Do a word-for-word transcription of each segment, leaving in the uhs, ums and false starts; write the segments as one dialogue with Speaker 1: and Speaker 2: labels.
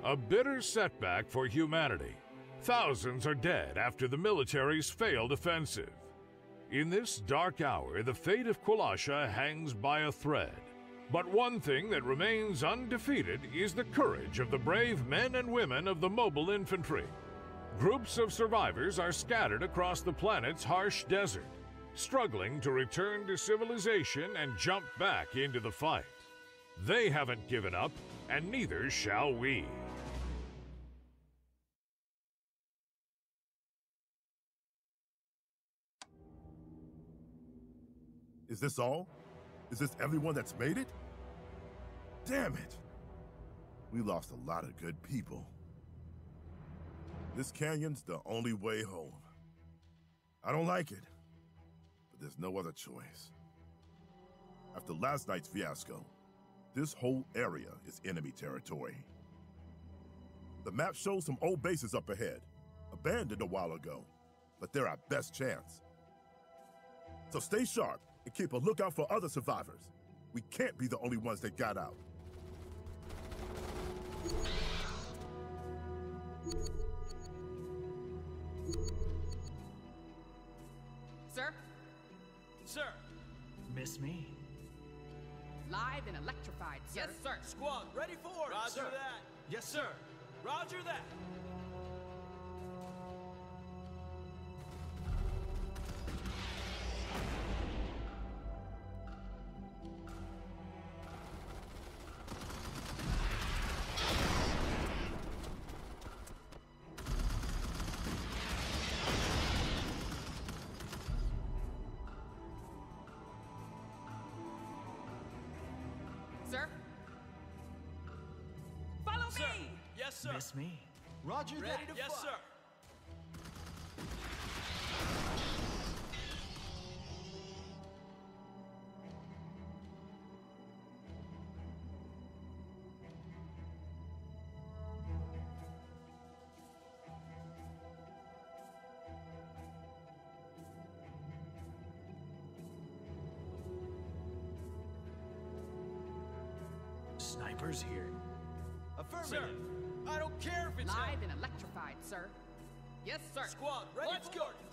Speaker 1: A bitter setback for humanity. Thousands are dead after the military's failed offensive. In this dark hour, the fate of Qulasha hangs by a thread. But one thing that remains undefeated is the courage of the brave men and women of the mobile infantry. Groups of survivors are scattered across the planet's harsh desert, struggling to return to civilization and jump back into the fight. They haven't given up, and neither shall we.
Speaker 2: Is this all? Is this everyone that's made it? Damn it! We lost a lot of good people. This canyon's the only way home. I don't like it, but there's no other choice. After last night's fiasco, this whole area is enemy territory. The map shows some old bases up ahead, abandoned a while ago, but they're our best chance. So stay sharp and keep a lookout for other survivors. We can't be the only ones that got out.
Speaker 3: Sir?
Speaker 4: Sir!
Speaker 5: Miss me?
Speaker 3: Live and electrified, sir.
Speaker 4: Yes, sir. Squad, ready for orders. Roger
Speaker 5: Sir.
Speaker 4: that.
Speaker 5: Yes, sir.
Speaker 4: Roger that.
Speaker 3: Sir? Follow
Speaker 4: Sir.
Speaker 3: me!
Speaker 4: Yes, sir.
Speaker 5: Miss me? Roger
Speaker 4: Ready
Speaker 5: that.
Speaker 4: to
Speaker 5: Yes,
Speaker 4: fire.
Speaker 5: sir. Snipers here.
Speaker 6: Affirmative.
Speaker 4: Sir, I don't care if it's
Speaker 3: Live
Speaker 4: hell.
Speaker 3: and electrified, sir. Yes, sir.
Speaker 4: Squad, ready
Speaker 3: Let's
Speaker 4: for
Speaker 3: go.
Speaker 4: orders.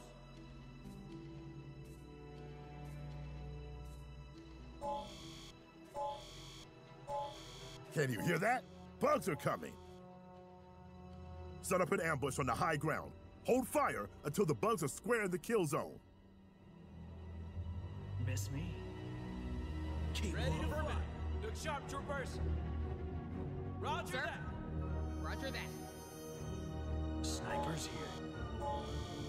Speaker 2: Can you hear that? Bugs are coming! Set up an ambush on the high ground. Hold fire until the bugs are square in the kill zone.
Speaker 5: Miss me? Keep
Speaker 4: Ready to
Speaker 5: moving.
Speaker 4: fire. Look sharp, troopers. Roger
Speaker 3: Sir.
Speaker 4: that.
Speaker 3: Roger that.
Speaker 5: Snipers here.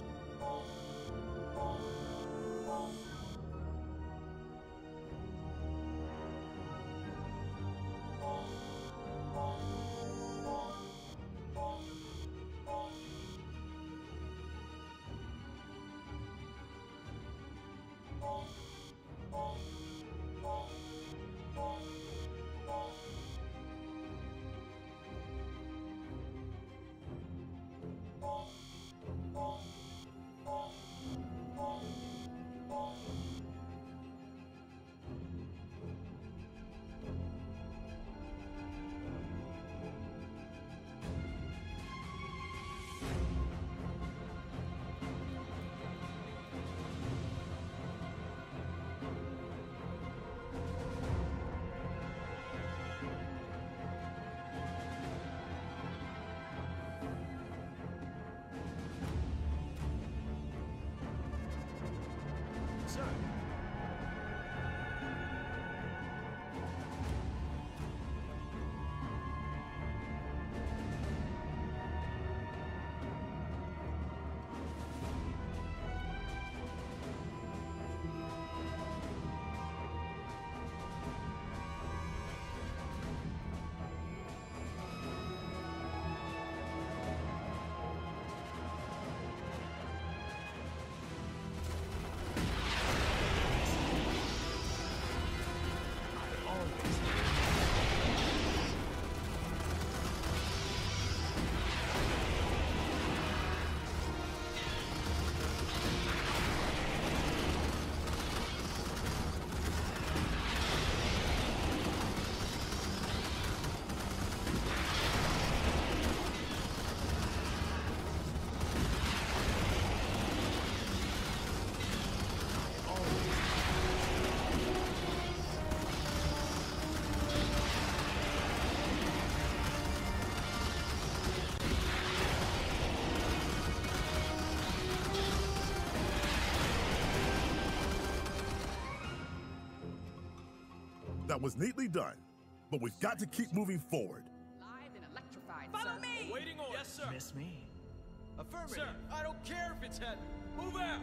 Speaker 2: That was neatly done, but we've got to keep moving forward.
Speaker 3: Live and electrified,
Speaker 6: Follow
Speaker 3: sir.
Speaker 6: me!
Speaker 4: Waiting orders. Yes, sir.
Speaker 5: Miss me?
Speaker 4: Affirmative. Sir, I don't care if it's heavy. Move out.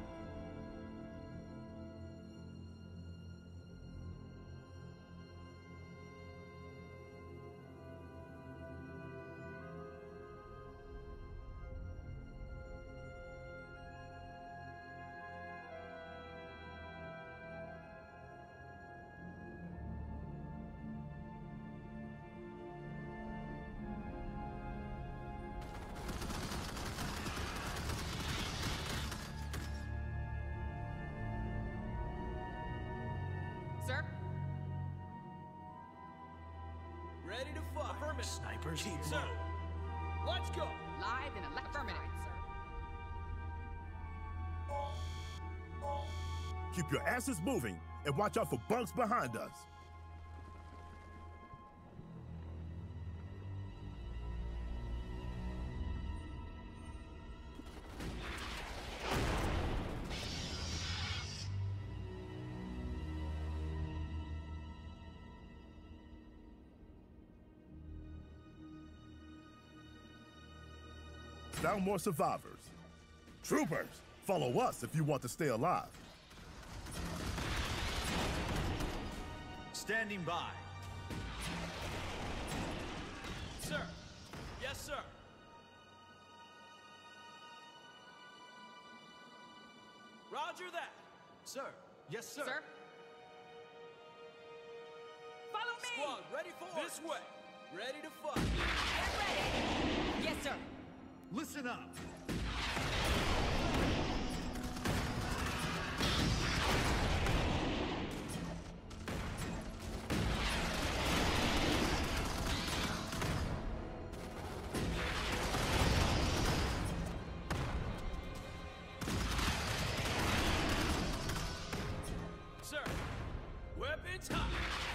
Speaker 3: Sir?
Speaker 4: Ready to fire. Affirmative.
Speaker 5: Snipers here.
Speaker 4: Sir, let's go.
Speaker 3: Live and electrified, sir.
Speaker 2: Keep your asses moving and watch out for bunks behind us. Down more survivors. Troopers, follow us if you want to stay alive.
Speaker 5: Standing by.
Speaker 4: Sir. Yes, sir. Roger that.
Speaker 5: Sir. Yes, sir.
Speaker 3: Sir?
Speaker 6: Follow me!
Speaker 4: Squad, ready for this way. Ready to fire.
Speaker 6: Get ready!
Speaker 3: Yes, sir.
Speaker 5: Listen up.
Speaker 4: Sir, weapons hot.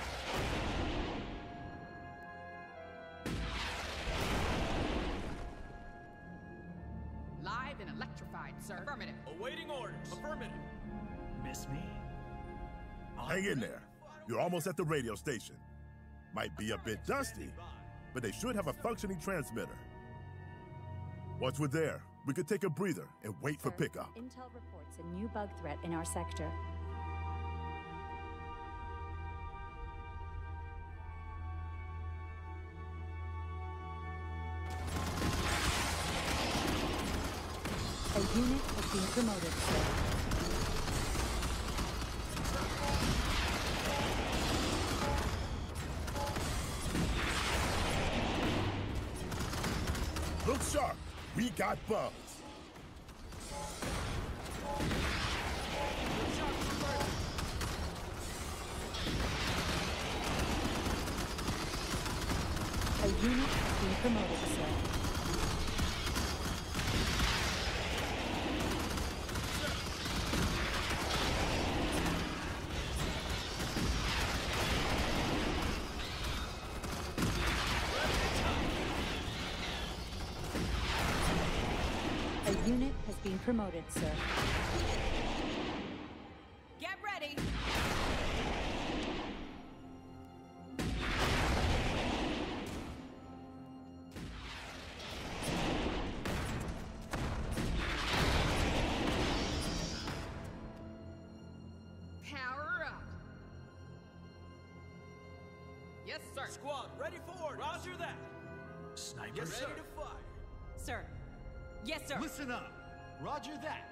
Speaker 3: Live and electrified, sir. Affirmative.
Speaker 4: Awaiting orders. Affirmative.
Speaker 5: Miss me?
Speaker 2: Hang in there. You're almost at the radio station. Might be a bit dusty, but they should have a functioning transmitter. Once we're there, we could take a breather and wait for
Speaker 7: Sir,
Speaker 2: pickup.
Speaker 7: Intel reports a new bug threat in our sector. A unit has been promoted, sir.
Speaker 2: Look sharp. We got bugs.
Speaker 7: A unit has been promoted, sir. A unit has been promoted, sir.
Speaker 6: Get ready!
Speaker 3: Power up. Yes, sir.
Speaker 4: Squad, ready for orders. Roger that.
Speaker 5: Snipers?
Speaker 4: Get ready to fire.
Speaker 6: Sir. Yes, sir.
Speaker 5: Listen up. Roger that.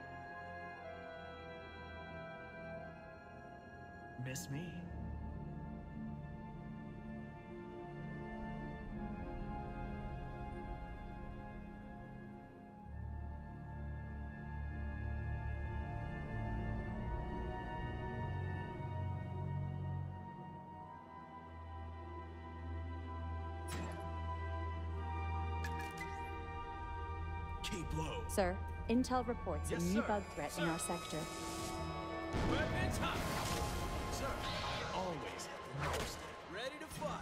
Speaker 5: Miss me? Keep low.
Speaker 7: Sir, Intel reports
Speaker 5: Yes,
Speaker 7: a new
Speaker 5: sir.
Speaker 7: bug threat in
Speaker 4: Sir.
Speaker 7: our sector.
Speaker 4: Weapons hot.
Speaker 5: Sir, always at the most.
Speaker 4: Ready to fire.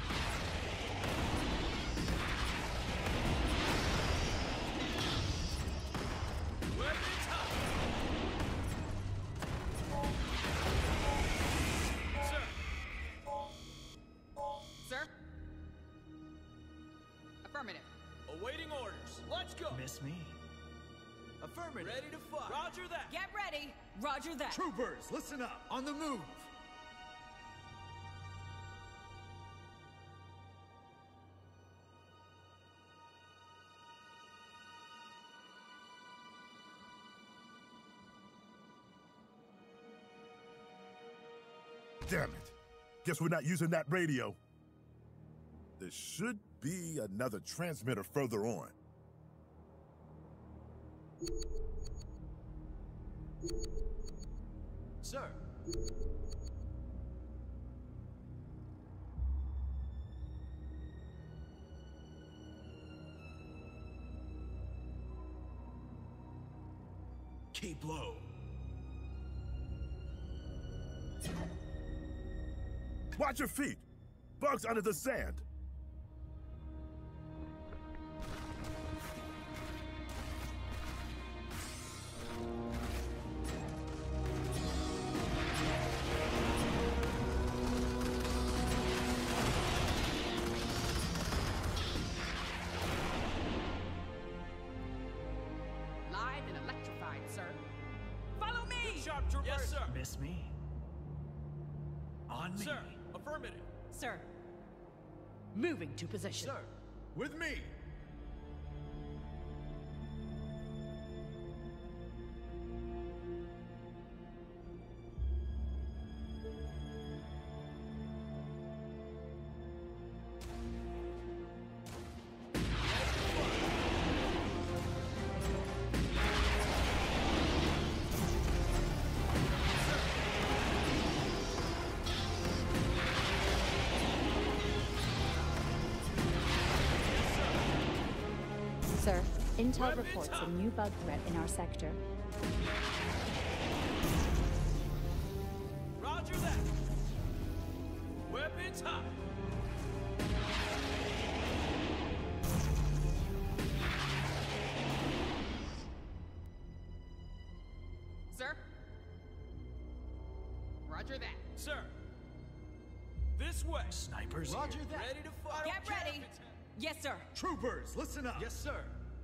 Speaker 4: Weapons hot. Sir.
Speaker 5: Miss me? Affirmative.
Speaker 4: Ready to fight. Roger that.
Speaker 6: Get ready. Roger that.
Speaker 5: Troopers, listen up. On the move.
Speaker 2: Damn it. Guess we're not using that radio. There should be another transmitter further on.
Speaker 5: Sir. Keep low.
Speaker 2: Watch your feet! Bugs under the sand!
Speaker 3: Live and electrified, sir.
Speaker 6: Follow me.
Speaker 4: Good job, troopers. Yes, sir.
Speaker 5: Miss me? On me.
Speaker 4: Sir, affirmative.
Speaker 6: Sir. Moving to position.
Speaker 5: Sir, with me.
Speaker 7: Sir, Intel reports a new bug threat in our sector.
Speaker 4: Roger that. Weapons hot.
Speaker 3: Sir? Roger that.
Speaker 4: Sir. This way.
Speaker 5: Snipers
Speaker 4: Roger
Speaker 5: here.
Speaker 4: that. Ready to fight.
Speaker 6: Get ready. Yes, sir.
Speaker 5: Troopers, listen up. Yes, sir.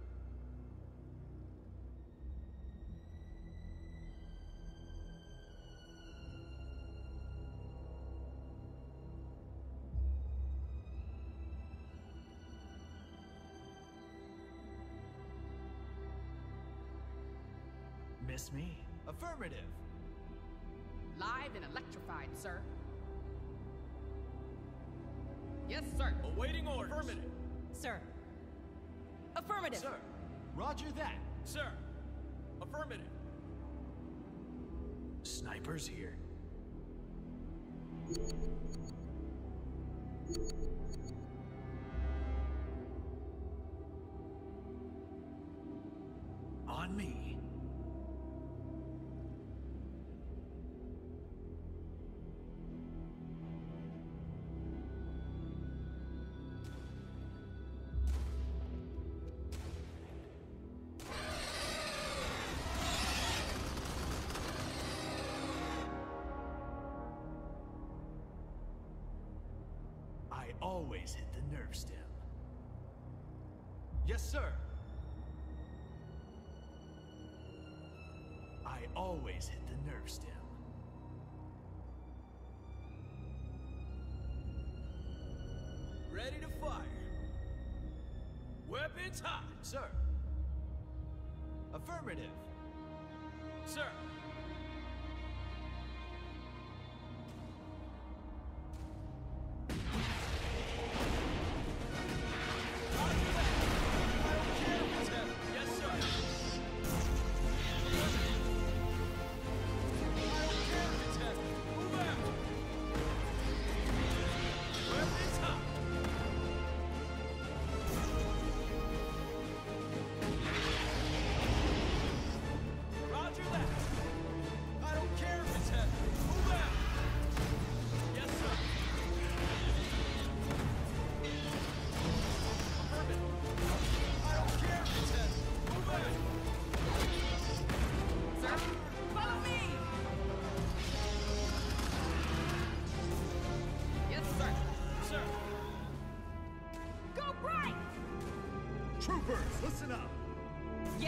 Speaker 5: Miss me? Affirmative.
Speaker 3: Live and electrified, sir. Yes, sir.
Speaker 4: Awaiting orders. Affirmative.
Speaker 6: Sir. Affirmative.
Speaker 5: Sir, roger that.
Speaker 4: Sir. Affirmative.
Speaker 5: Snipers here. On me. I always hit the nerve stem. Yes, sir. I always hit the nerve stem.
Speaker 4: Ready to fire. Weapons hot.
Speaker 5: Sir. Affirmative.
Speaker 4: Sir. Roger that.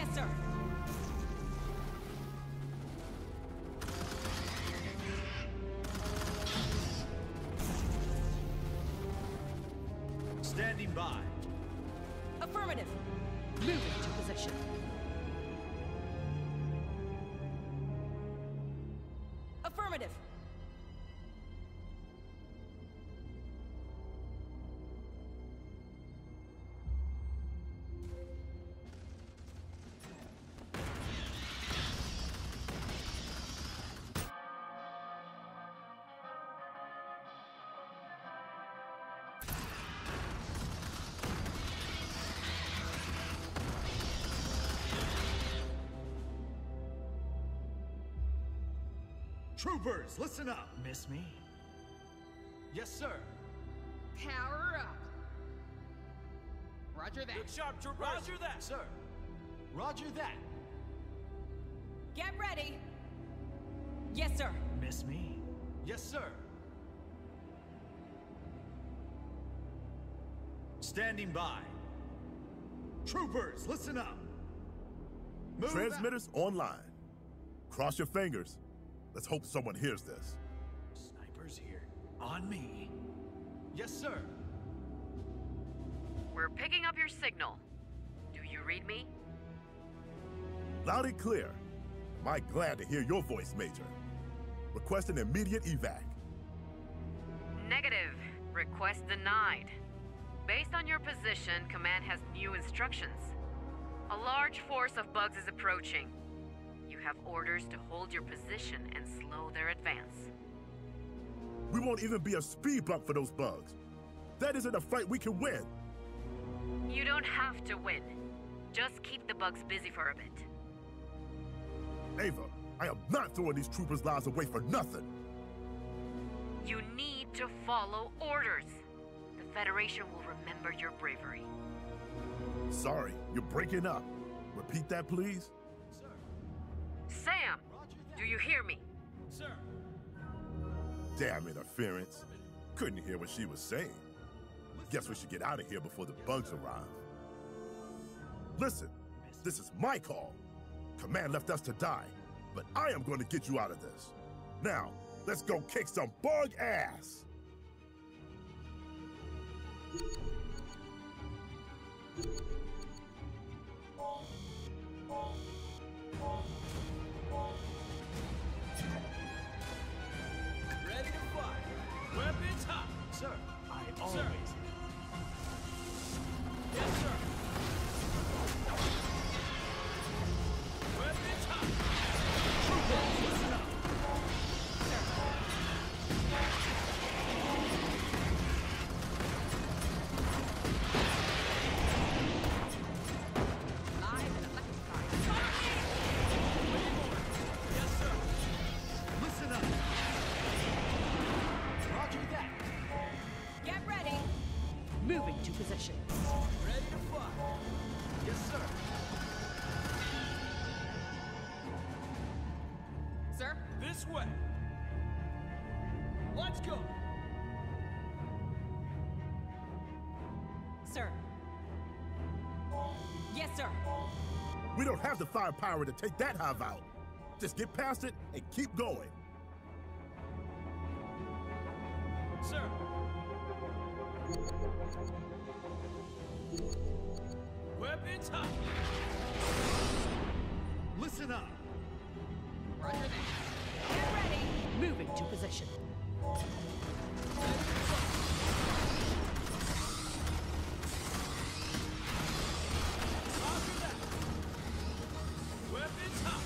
Speaker 6: Yes, sir.
Speaker 4: Standing by.
Speaker 6: Affirmative. Moving to position. Affirmative.
Speaker 4: Troopers, listen up. Miss me? Yes, sir.
Speaker 3: Power up. Roger that.
Speaker 4: Good sharp, troopers. Roger that, sir. Roger that.
Speaker 6: Get ready. Yes, sir.
Speaker 4: Miss me? Yes, sir. Standing by. Troopers, listen up. Move
Speaker 2: Transmitters online. Cross your fingers. Let's hope someone hears this.
Speaker 4: Snipers here. On me. Yes, sir.
Speaker 8: We're picking up your signal. Do you read me?
Speaker 2: Loud and clear. Am I glad to hear your voice, Major? Request an immediate evac.
Speaker 8: Negative. Request denied. Based on your position, Command has new instructions. A large force of bugs is approaching. You have orders to hold your position and slow their advance.
Speaker 2: We won't even be a speed bump for those bugs. That isn't a fight we can win.
Speaker 8: You don't have to win. Just keep the bugs busy for a bit.
Speaker 2: Ava, I am not throwing these troopers' lives away for nothing.
Speaker 8: You need to follow orders. The Federation will remember your bravery.
Speaker 2: Sorry, you're breaking up. Repeat that, please.
Speaker 8: Sam, do you hear me?
Speaker 4: Sir.
Speaker 2: Damn interference. Couldn't hear what she was saying. Guess we should get out of here before the bugs arrive. Listen, this is my call. Command left us to die, but I am going to get you out of this. Now, let's go kick some bug ass!
Speaker 4: Ready to fly. Weapons hot. Sir. I always. Sir. Yes, sir. Weapons hot. Troopers, listen up.
Speaker 3: Live and electrified.
Speaker 4: Yes, sir. Listen up. Roger that.
Speaker 6: Get ready. Moving to position.
Speaker 4: Ready to fly. Yes, sir.
Speaker 3: Sir?
Speaker 4: This way. Let's go.
Speaker 6: Sir. Yes, sir.
Speaker 2: We don't have the firepower to take that hive out. Just get past it and keep going.
Speaker 4: Sir. Weapons hot. Listen up.
Speaker 3: Roger that.
Speaker 6: Get ready. Moving to position.
Speaker 4: Roger that. Weapons hot.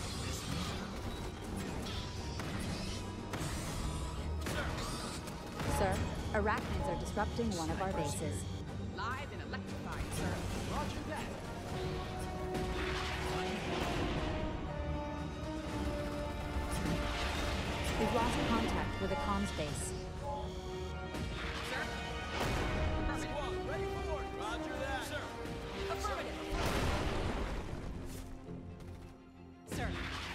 Speaker 4: Sir.
Speaker 7: Sir, arachnids are disrupting one of our bases.
Speaker 3: Live and electrified, sir.
Speaker 4: Roger that.
Speaker 7: We've lost contact with a comms base.
Speaker 3: Sir? Affirmative.
Speaker 4: Squad, ready for order. Roger that. Sir.
Speaker 6: Affirmative. Sir.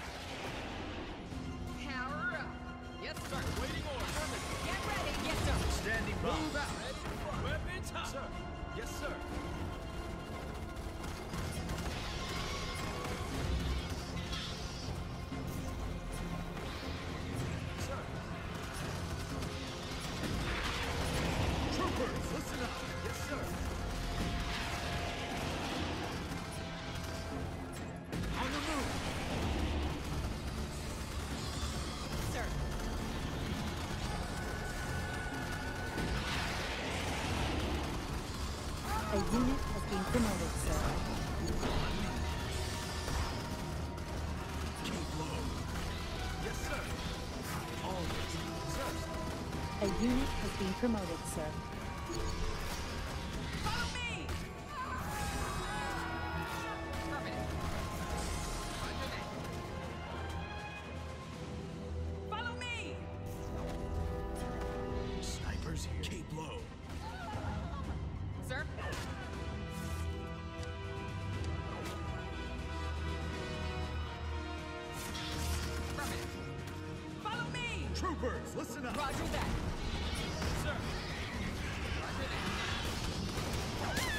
Speaker 3: Power up. Yes, sir.
Speaker 4: Waiting order.
Speaker 6: Get ready. Yes, sir.
Speaker 4: Standing by. Move out. Ready to fly. Weapons hot. Sir. Yes, sir.
Speaker 5: Sir, I always have. Sir.
Speaker 7: A unit has been promoted, sir.
Speaker 3: Follow me! Affirmative. Roger that. Follow me!
Speaker 5: Snipers here. Keep low.
Speaker 3: Sir? Affirmative. Follow me!
Speaker 5: Troopers, listen up.
Speaker 3: Roger that.
Speaker 4: Sir.
Speaker 3: Roger that.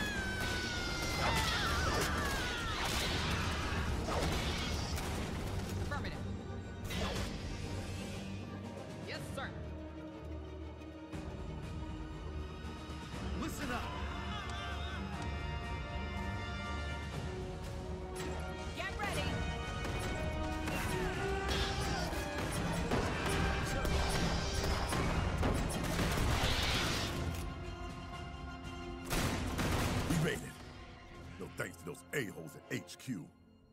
Speaker 3: Affirmative. Yes, sir.
Speaker 5: Listen up.
Speaker 6: Get ready.
Speaker 2: We made it. No thanks to those a-holes at H Q.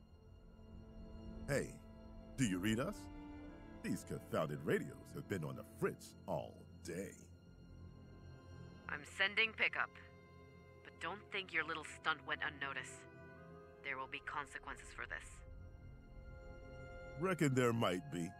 Speaker 2: Hey, do you read us? These confounded radios have been on the fritz all day.
Speaker 8: I'm sending pickup. But don't think your little stunt went unnoticed. There will be consequences for this.
Speaker 2: Reckon there might be.